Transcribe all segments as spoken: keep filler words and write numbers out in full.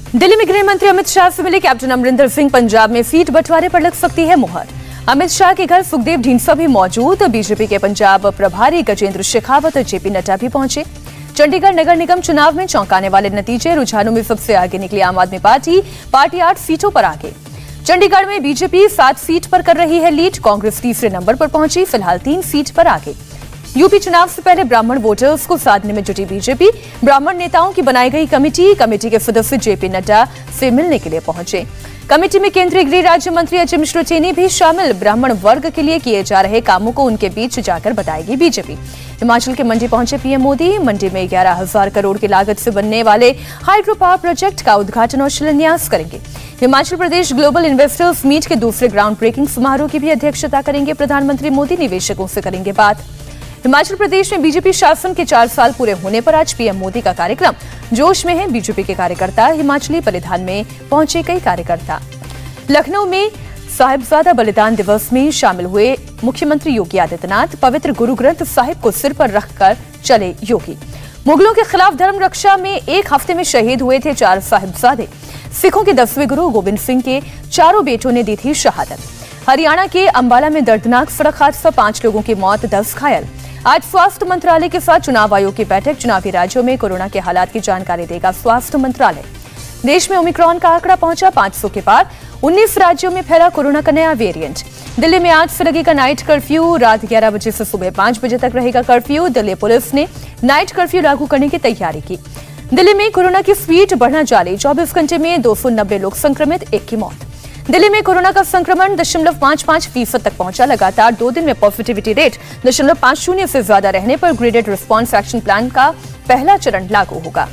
दिल्ली में गृह मंत्री अमित शाह से मिले कैप्टन अमरिंदर सिंह। पंजाब में सीट बंटवारे पर लग सकती है मुहर। अमित शाह के घर सुखदेव ढींढसा भी मौजूद। बीजेपी के पंजाब प्रभारी गजेंद्र शेखावत और जेपी नड्डा भी पहुंचे। चंडीगढ़ नगर निगम चुनाव में चौंकाने वाले नतीजे। रुझानों में सबसे आगे निकली आम आदमी पार्टी। पार्टी आठ सीटों पर आगे। चंडीगढ़ में बीजेपी सात सीट पर कर रही है लीड। कांग्रेस तीसरे नंबर पर पहुंची, फिलहाल तीन सीट पर आगे। यूपी चुनाव से पहले ब्राह्मण वोटर्स को साधने में जुटी बीजेपी। ब्राह्मण नेताओं की बनाई गई कमेटी कमेटी के सदस्य जेपी नड्डा से मिलने के लिए पहुंचे। कमेटी में केंद्रीय गृह राज्य मंत्री अजय मिश्र चेनी भी शामिल। ब्राह्मण वर्ग के लिए किए जा रहे कामों को उनके बीच जाकर बताएगी बीजेपी। हिमाचल के मंडी पहुंचे पीएम मोदी। मंडी में ग्यारह हजार करोड़ की लागत से बनने वाले हाइड्रो पावर प्रोजेक्ट का उद्घाटन और शिलान्यास करेंगे। Himachal Pradesh global investors meet के दूसरे ग्राउंड ब्रेकिंग समारोह की भी अध्यक्षता करेंगे प्रधानमंत्री मोदी। निवेशकों से करेंगे बात। हिमाचल प्रदेश में बीजेपी शासन के चार साल पूरे होने पर आज पीएम मोदी का कार्यक्रम। जोश में है बीजेपी के कार्यकर्ता। हिमाचली परिधान में पहुंचे कई कार्यकर्ता। लखनऊ में साहिबजादा बलिदान दिवस में शामिल हुए मुख्यमंत्री योगी आदित्यनाथ। पवित्र गुरु ग्रंथ साहिब को सिर पर रखकर चले योगी। मुगलों के खिलाफ धर्म रक्षा में एक हफ्ते में शहीद हुए थे चार साहिबजादे। सिखों के दसवें गुरु गोविंद सिंह के चारों बेटों ने दी थी शहादत। हरियाणा के अंबाला में दर्दनाक सड़क हादसा, पांच लोगों की मौत, दस घायल। आज स्वास्थ्य मंत्रालय के साथ चुनाव आयोग की बैठक। चुनावी राज्यों में कोरोना के हालात की जानकारी देगा स्वास्थ्य मंत्रालय। देश में ओमिक्रॉन का आंकड़ा पहुंचा पांच सौ के पार। उन्नीस राज्यों में फैला कोरोना का नया वेरिएंट। दिल्ली में आज से लगेगा नाइट कर्फ्यू। रात ग्यारह बजे से सुबह पांच बजे तक रहेगा कर्फ्यू। दिल्ली पुलिस ने नाइट कर्फ्यू लागू करने की तैयारी की। दिल्ली में कोरोना की स्पीड बढ़ना जारी। चौबीस घंटे में दो सौ नब्बे लोग संक्रमित, एक की मौत। दिल्ली में कोरोना का संक्रमण दशमलव पांच पांच फीसद तक पहुंचा। लगातार दो दिन में पॉजिटिविटी रेट दशमलव पांच शून्य से ज्यादा रहने पर ग्रेडेड रिस्पांस एक्शन प्लान का पहला चरण लागू होगा।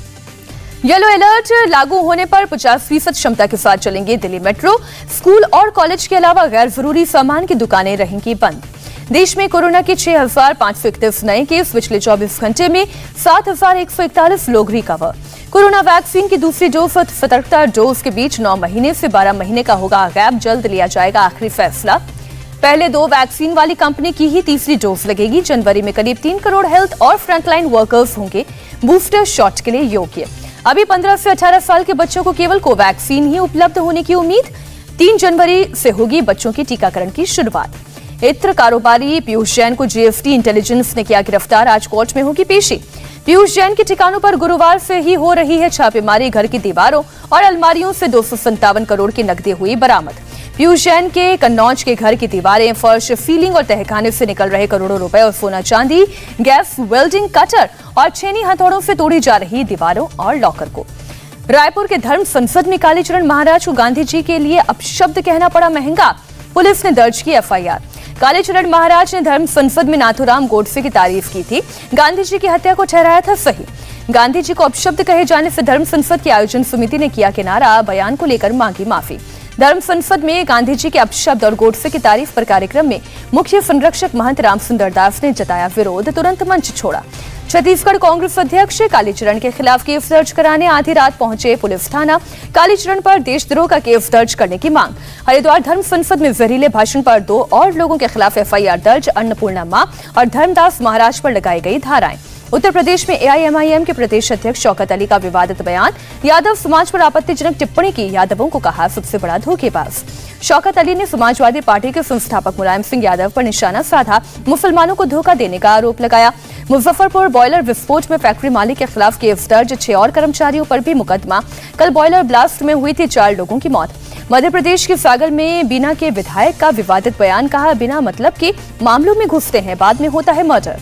येलो अलर्ट लागू होने पर पचास फीसद क्षमता के साथ चलेंगे दिल्ली मेट्रो। स्कूल और कॉलेज के अलावा गैर जरूरी सामान की दुकानें रहेंगी बंद। देश में कोरोना के छह हजार पांच सौ इकतीस नए केस। पिछले चौबीस घंटे में सात हजार एक सौ इकतालीस लोग रिकवर। कोरोना वैक्सीन की दूसरी डोज और सतर्कता डोज के बीच नौ महीने से बारह महीने का होगा गैप। जल्द लिया जाएगा आखिरी फैसला। पहले दो वैक्सीन वाली कंपनी की ही तीसरी डोज लगेगी। जनवरी में करीब तीन करोड़ हेल्थ और फ्रंटलाइन वर्कर्स होंगे बूस्टर शॉट के लिए योग्य। अभी पंद्रह से अठारह साल के बच्चों को केवल कोवैक्सीन ही उपलब्ध होने की उम्मीद। तीन जनवरी से होगी बच्चों की टीकाकरण की शुरुआत। इत्र कारोबारी पीयूष जैन को जीएसटी इंटेलिजेंस ने किया गिरफ्तार। आज कोर्ट में होगी पेशी। पीयूष जैन के ठिकानों पर गुरुवार से ही हो रही है छापेमारी। घर की दीवारों और अलमारियों से दो सौ संतावन करोड़ की नकदी हुई बरामद। पीयूष जैन के कन्नौज के घर की दीवारें, फर्श, सीलिंग और तहखाने से निकल रहे करोड़ों रुपए और सोना चांदी, गैस, वेल्डिंग कटर और छेनी हथौड़ों से तोड़ी जा रही दीवारों और लॉकर को। रायपुर के धर्म संसद में कालीचरण महाराज को गांधी जी के लिए अपशब्द कहना पड़ा महंगा। पुलिस ने दर्ज की एफआईआर। कालीचरण महाराज ने धर्म संसद में नाथूराम गोडसे की तारीफ की थी। गांधी जी की हत्या को ठहराया था सही। गांधी जी को अपशब्द कहे जाने से धर्म संसद की आयोजन समिति ने किया किनारा। बयान को लेकर मांगी माफी। धर्म संसद में गांधी जी के अपशब्द और गोडसे की तारीफ पर कार्यक्रम में मुख्य संरक्षक महंत रामसुंदर दास ने जताया विरोध। तुरंत मंच छोड़ा। छत्तीसगढ़ कांग्रेस अध्यक्ष कालीचरण के खिलाफ केस दर्ज कराने आधी रात पहुंचे पुलिस थाना। कालीचरण पर देशद्रोह का केस दर्ज करने की मांग। हरिद्वार धर्म संसद में जहरीले भाषण पर दो और लोगों के खिलाफ एफआईआर दर्ज। अन्नपूर्णा मां और धर्मदास महाराज पर लगाई गई धाराएं। उत्तर प्रदेश में एआईएमआईएम के प्रदेश अध्यक्ष शौकत अली का विवादित बयान। यादव समाज पर आपत्तिजनक टिप्पणी की। यादवों को कहा सबसे बड़ा धोखेबाज। शौकत अली ने समाजवादी पार्टी के संस्थापक मुलायम सिंह यादव पर निशाना साधा। मुसलमानों को धोखा देने का आरोप लगाया। मुजफ्फरपुर बॉयलर विस्फोट में फैक्ट्री मालिक के खिलाफ केस दर्ज। छह और कर्मचारियों पर भी मुकदमा। कल बॉयलर ब्लास्ट में हुई थी चार लोगों की मौत। मध्य प्रदेश के सागर में बीना के विधायक का विवादित बयान। कहा बिना मतलब के मामलों में घुसते हैं, बाद में होता है मर्डर।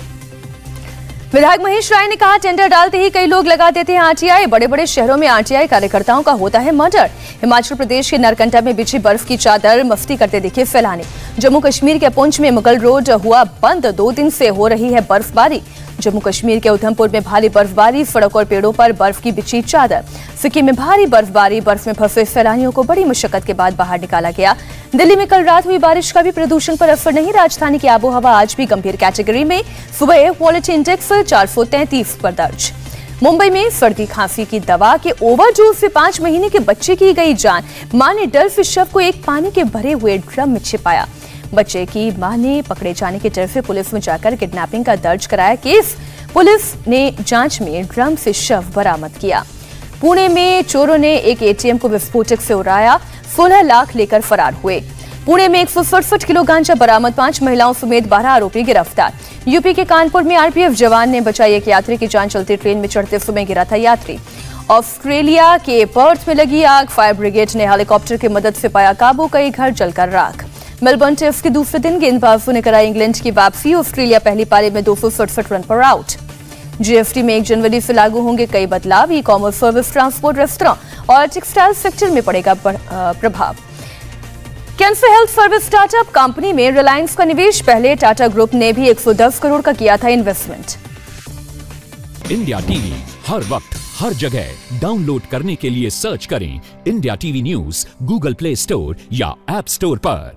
विधायक महेश राय ने कहा टेंडर डालते ही कई लोग लगा देते हैं आरटीआई। बड़े बड़े शहरों में आरटीआई कार्यकर्ताओं का होता है मर्डर। हिमाचल प्रदेश के नरकंटा में बिछी बर्फ की चादर मस्ती करते दिखे सैलानी। जम्मू कश्मीर के पुंछ में मुगल रोड हुआ बंद। दो दिन से हो रही है बर्फबारी। जम्मू कश्मीर के उधमपुर में भारी बर्फबारी। सड़क और पेड़ों पर बर्फ की बिछी चादर। सिक्किम में भारी बर्फबारी। बर्फ में फंसे सैलानियों को बड़ी मुशक्कत के बाद बाहर निकाला गया। दिल्ली में कल रात हुई बारिश का भी प्रदूषण पर असर नहीं। राजधानी की आबोहवा आज भी गंभीर कैटेगरी में। सुबह एयर क्वालिटी इंडेक्स चार सौ तैंतीस पर दर्ज। मुंबई में सर्दी खांसी की दवा के ओवरडोज से पांच महीने के बच्चे की गई जान। मां ने डर से शव को एक पानी के भरे हुए ड्रम में छिपाया। बच्चे की मां ने पकड़े जाने के डर से पुलिस में जाकर किडनैपिंग का दर्ज कराया केस। पुलिस ने जांच में ड्रम से शव बरामद किया। पुणे में चोरों ने एक एटीएम को विस्फोटक से उड़ाया, सोलह लाख लेकर फरार हुए। पुणे में एक सौ सड़सठ किलो गांजा बरामद, पांच महिलाओं समेत बारह आरोपी गिरफ्तार। यूपी के कानपुर में आरपीएफ जवान ने बचाई एक यात्री की जान, चलती ट्रेन में चढ़ते समय गिरा था यात्री। ऑस्ट्रेलिया के पर्थ में लगी आग, फायर ब्रिगेड ने हेलीकॉप्टर की मदद से पाया काबू, कई घर जलकर राख। मेलबर्न टेस्ट के दूसरे दिन गेंदबाजों ने कराई इंग्लैंड की वापसी, ऑस्ट्रेलिया पहली पारी में दो सौ सड़सठ रन पर आउट। जीएसटी में एक जनवरी से लागू होंगे कई बदलाव, e commerce service, transport, restaurant और टेक्सटाइल सेक्टर में पड़ेगा प्रभाव। Cancer health service startup company में रिलायंस का निवेश, पहले टाटा ग्रुप ने भी एक सौ दस करोड़ का किया था इन्वेस्टमेंट। इंडिया टीवी हर वक्त हर जगह डाउनलोड करने के लिए सर्च करें India TV news Google Play Store या ऐप स्टोर पर।